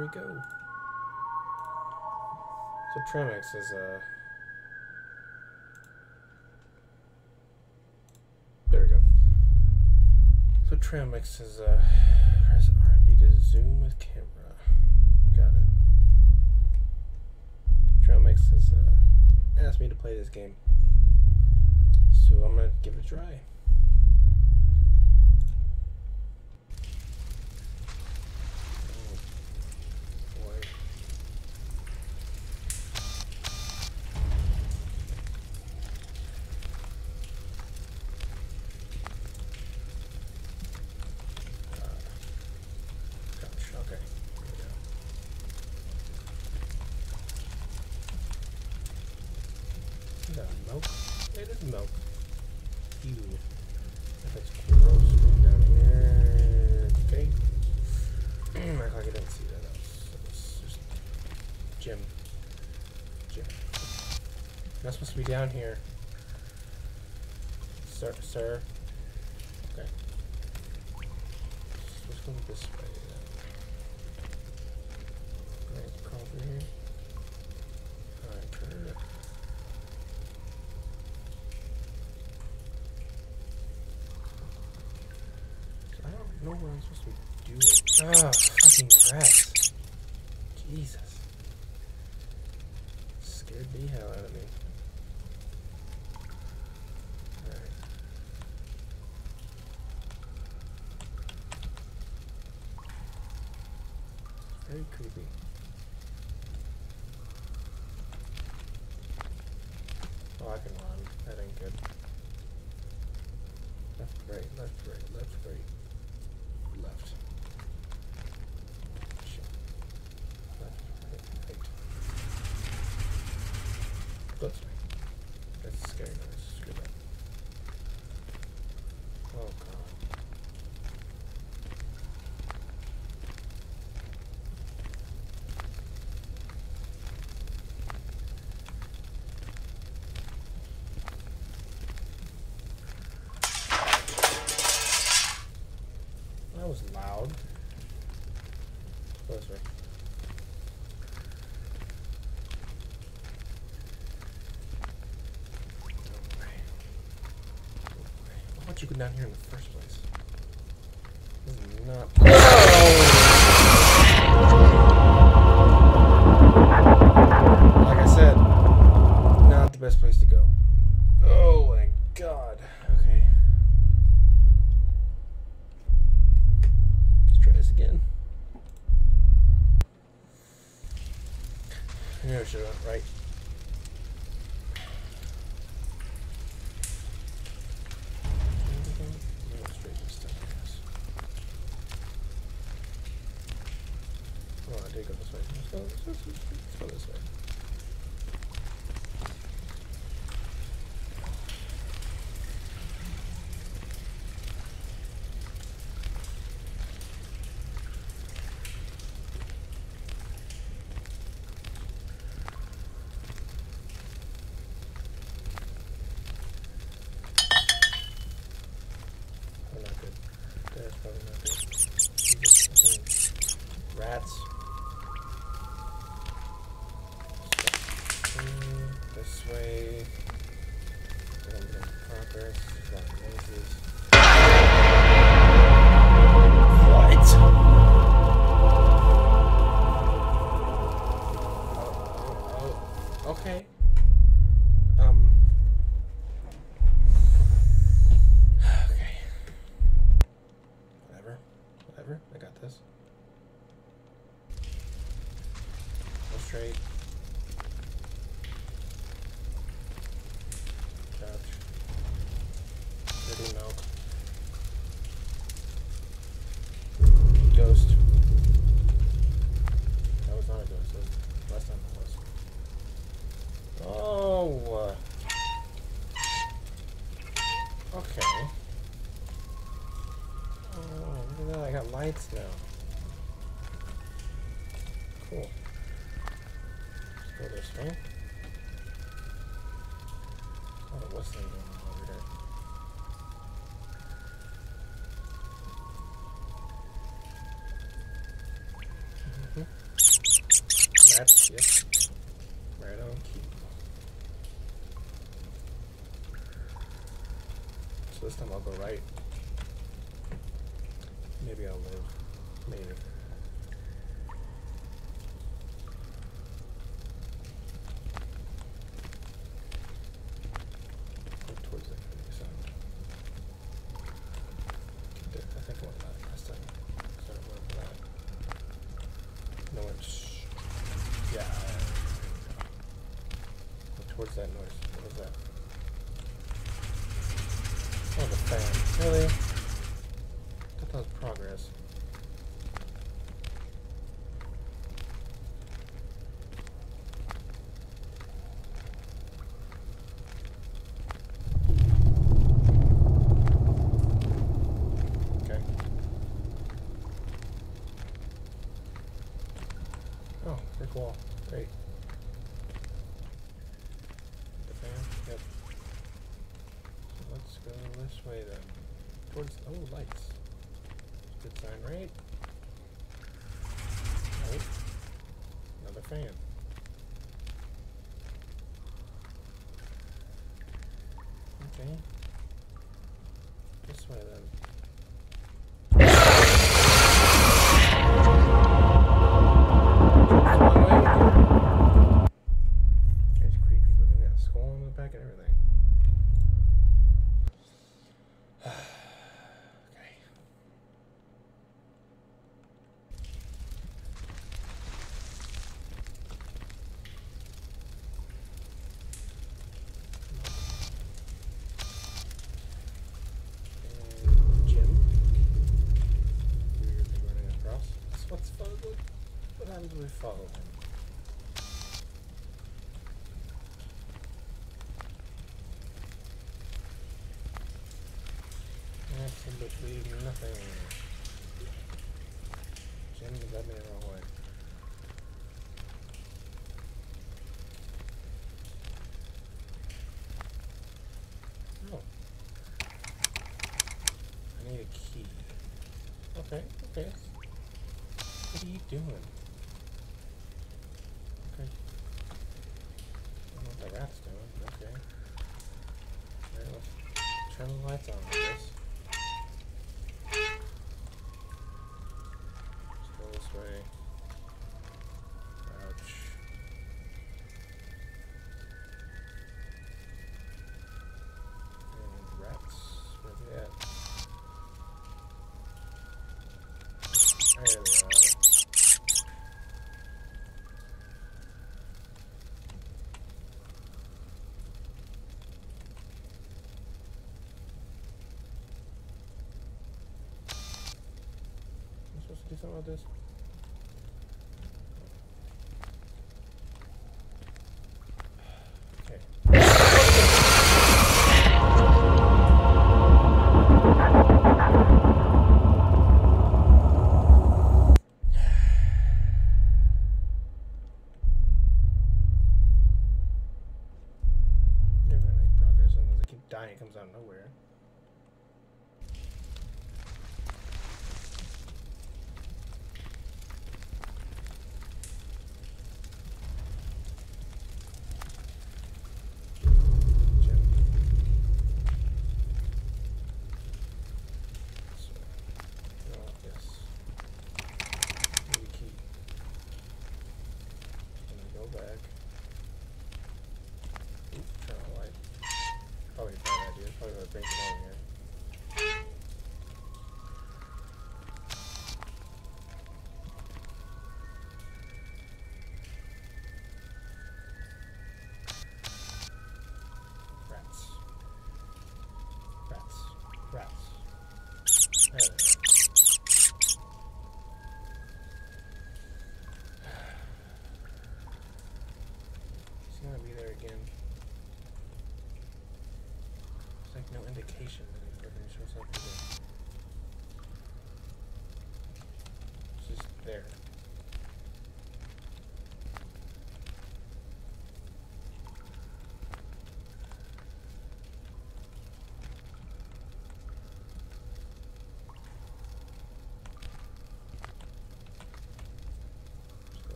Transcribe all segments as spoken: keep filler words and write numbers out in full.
we go. So Tramix is uh there we go. So Tramix is uh press R and B to zoom with camera. Got it. Tramix has uh, asked me to play this game, so I'm gonna give it a try. Milk? It is milk. Ew. That's gross. Going down here. Okay. Act like I didn't see that. That was, that was just Jim. Jim. I'm not supposed to be down here. Sir, sir. Okay. Let's go this way then. Alright, crawl through here. Alright, turn it. I don't know what I'm supposed to be doing. Ah, fucking rats. Jesus. Scared the hell out of me. Alright. Very creepy. Oh, I can run. That ain't good. Left, right, left, right, left, right. Left. Shit. Left, right, right. That's me. That's a scary noise. Screw that. Oh god. That was loud. Go this way. Why would you go down here in the first place? This is not. Like I said, not the best place to go. Oh my god. Okay. Again. I knew I should have went right. No, straight this stuff, I guess. Oh, I did go this way. Let's go, let's go, let's go, let's go this way. That's probably not good. Rats. This way. Then I'm progress. A lot of noises. What? Oh, oh, okay. Um. Whatever, I got this. Go straight. Couch. Dirty milk. Ghost. That was not a ghost. That was last time it was. Oh. Okay. Oh, look at that, I got lights now. Cool. Let's go this way. Oh, what's that going on over here? Mm-hmm. rats, yep. Right on key. So this time I'll go right. Maybe I'll live. Maybe. Go towards that sound. I think I went that last time. So I went for that. No, it's. Yeah. Go towards that noise. What was that? Oh, the fan. Really? I thought that was progress. Okay. Oh, brick wall. Great. The fan? Yep. So let's go this way then. Towards, oh, lights. Good sign, right? Nope. Another fan. Okay. This way then. It's creepy looking. Got a skull in the back and everything. What happens when we follow him? Absolutely nothing. Jim led me the wrong way. Oh. I need a key. Okay, okay. What are you doing? Okay. I don't know what the rat's doing, but okay. Alright, let's turn the lights on, I guess. Let's go this way. Ouch. And rats? Where are they at? There they are. Do something about this? Okay. Never gonna make progress unless I keep dying. It comes out of nowhere.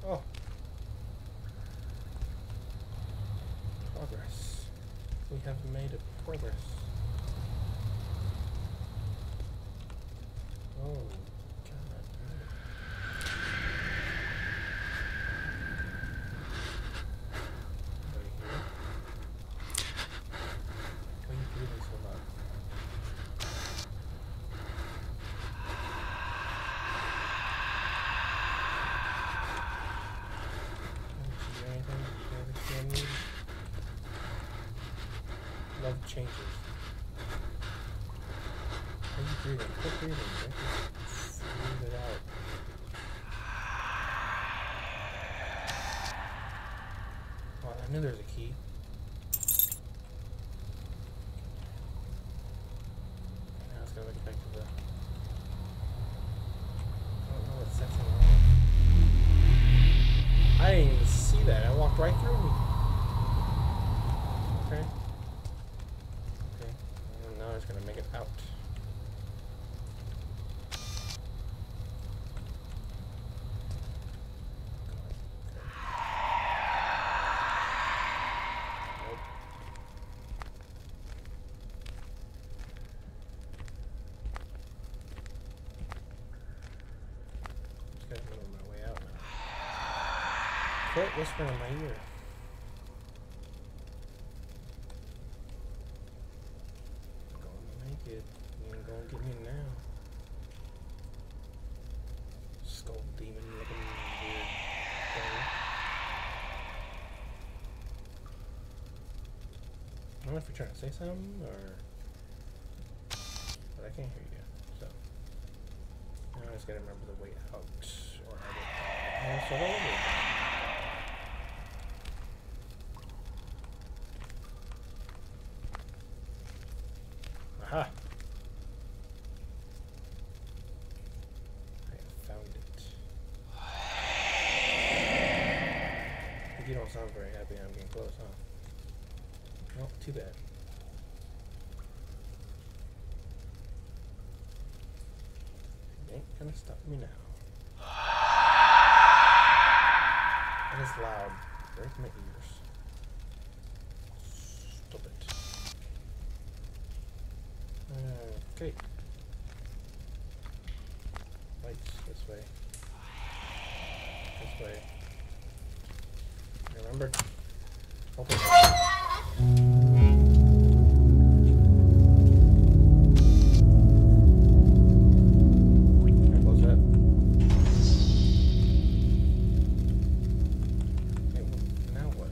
Oh. Progress. We have made a progress. Oh, God. Why are you breathing so loud? Is there anything? Anything I need? Love changes. Why are you breathing? Quit breathing. Just breathe it out. Oh, I knew there was a key. Now it's gonna get back to the. I don't know what section we're on. I didn't even see that. I walked right through me. Okay. Okay. And now it's gonna make it out. Quit whispering in my ear. Gonna make it. You ain't gonna get me now. Skull demon looking weird thing. I don't know if you're trying to say something or. But I can't hear you. So. Now I just gotta remember the way out. Or I will start all over again. Aha! I have found it. I think you don't sound very happy I'm getting close, huh? Well, too bad. It ain't gonna stop me now. That is loud. Break my ears. Stop it. Okay. Lights this way. This way. Remember? Open. Close that. Okay, now what?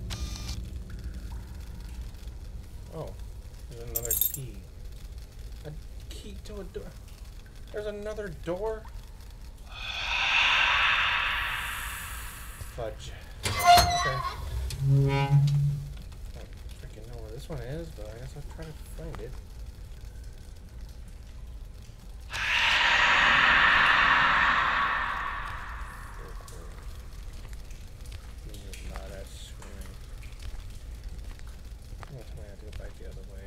Oh, there's another key. A key to a door. There's another door. Fudge. Okay. I don't freaking know where this one is, but I guess I'll try to find it. Not as screaming. I guess I might have to go back the other way.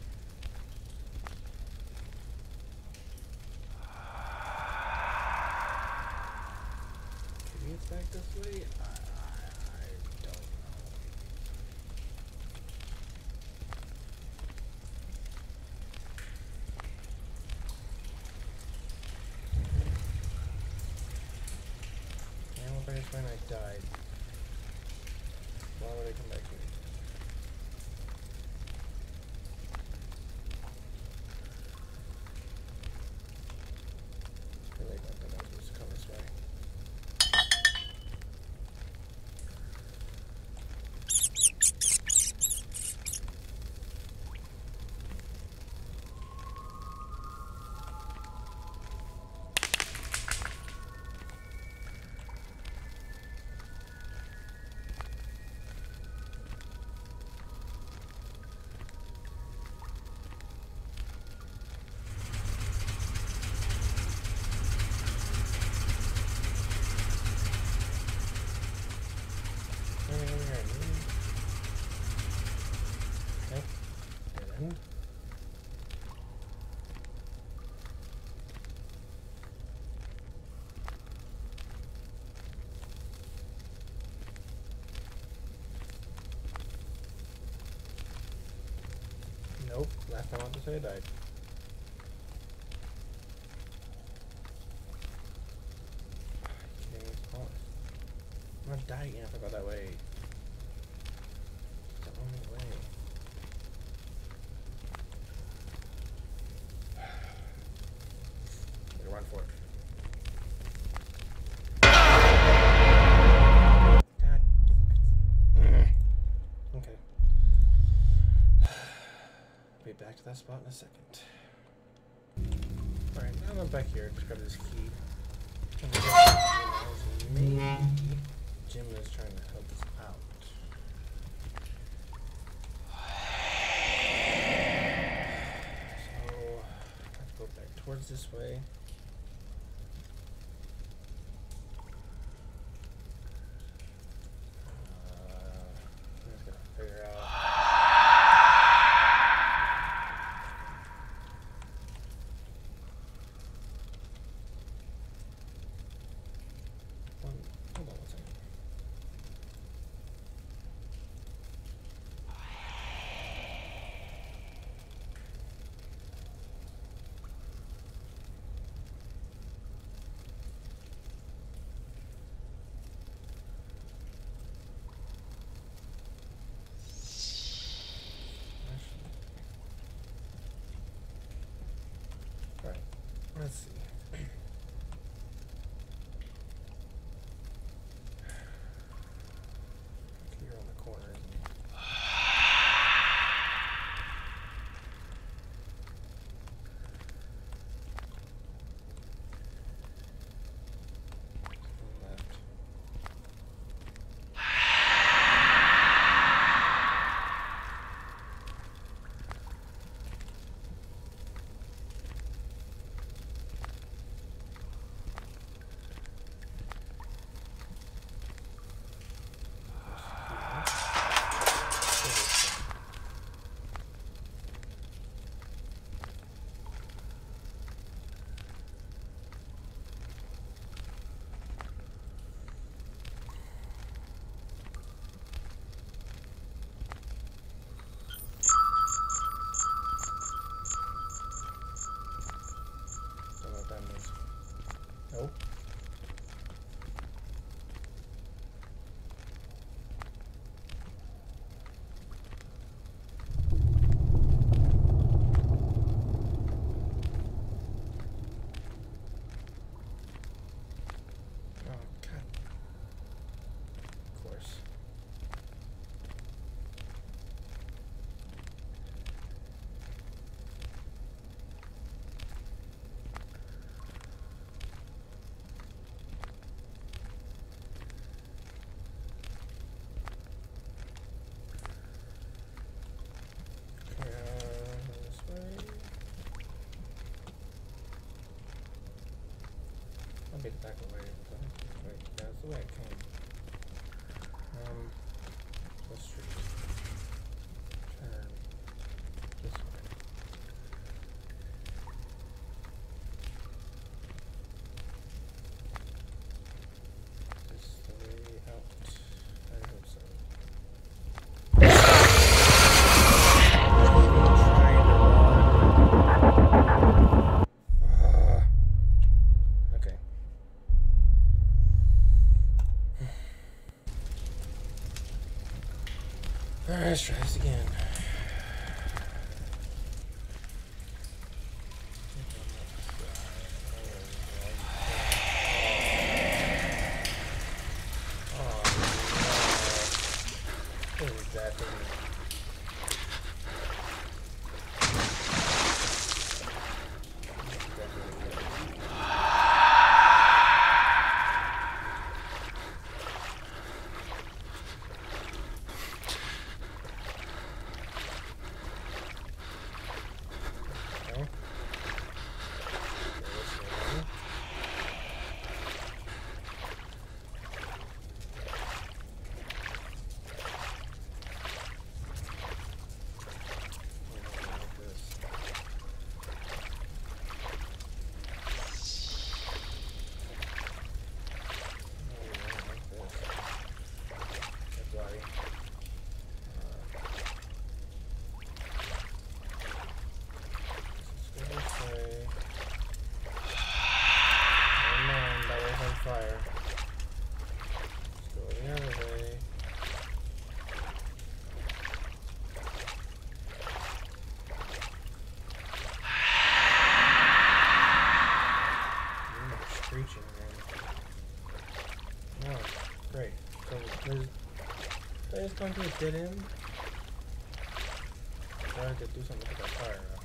Maybe it's back this way? I, I, I don't know. Yeah, well, if I just when I died. Why would I come back here? I feel like I thought I was supposed to come this way. Nope. Last time I went this way, I died. I'm not dying if I go that way. It's the only way. Gotta run for it. God. Okay. Be back to that spot in a second. Alright, now I'm back here. Just grab this key. Maybe Jim is trying to help us out. So, let's go back towards this way. Uh, I'm just gonna figure out. One, hold on one second. Right, let's see. You're on the corner, isn't it? Left. Don't know what that means. Nope. Oh, God. Of course. Okay, uh, this way. I'll be back away. Wait, that's the way I came. Um, let's turn this way. Is this the way out? I hope so. Uh, okay. Alright, let's try this again. Oh, no. What is that thing? Great. So there's, did I just go into a dead end? Or I have to do something with that fire now.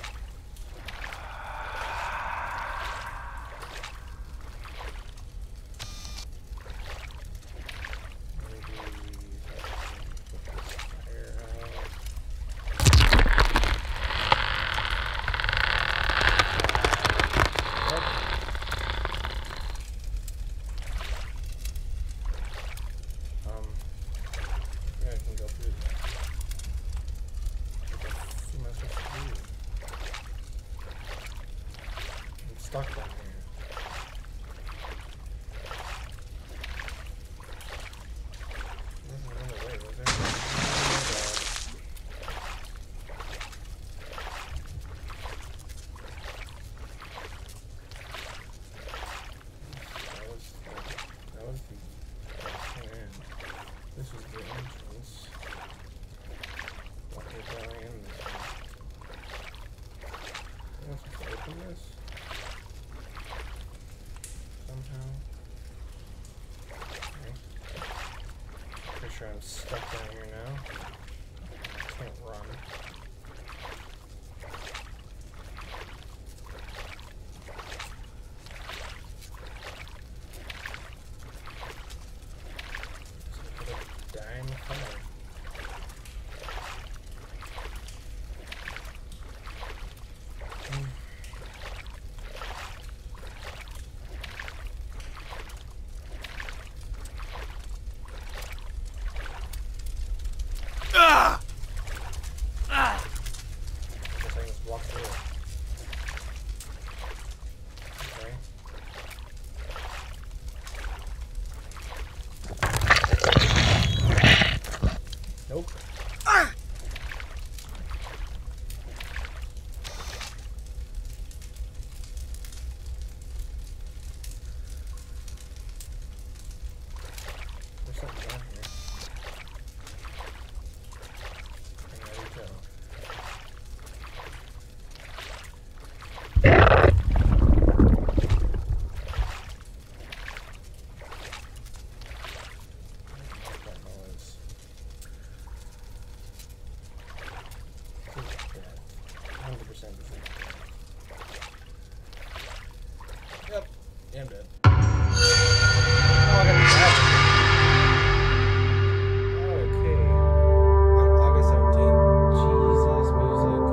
Stuck down here. There's another way, was there? That was the, that was the end. This was the entrance. Walk it down in this one. I'm supposed to open this? Somehow. Okay. Pretty sure I'm stuck down here now. I can't run. Just gonna die in the fire. Mm. Walk through it. Okay. Nope. Ah! There's something down here. And there we go. one hundred percent this is dead. Yep, yeah, I'm dead. Oh, I got the magic. Okay. On August seventeenth, Jesus music.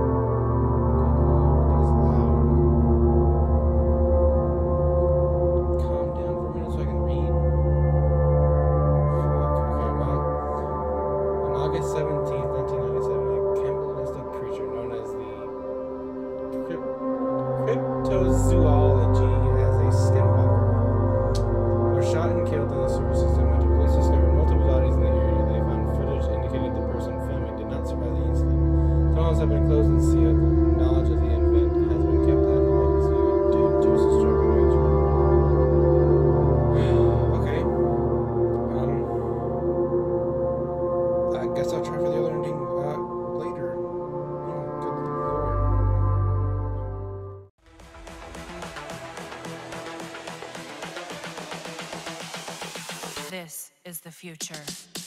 Good Lord, that is loud. Calm down for a minute so I can read. Fuck, okay, well. On August seventeenth, nineteen ninety-seven, a cannibalistic creature known as the crypt cryptozoology as a skinwalker was shot and killed in the sewer system. After police discovered multiple bodies in the area, they found footage indicating the person filming did not survive the incident. Tunnels have been closed and sealed. Knowledge of the event has been kept out of the public view due to disturbing nature. Okay. Um. I guess I'll try for the other ending uh, later. Oh, good lord. This is the future.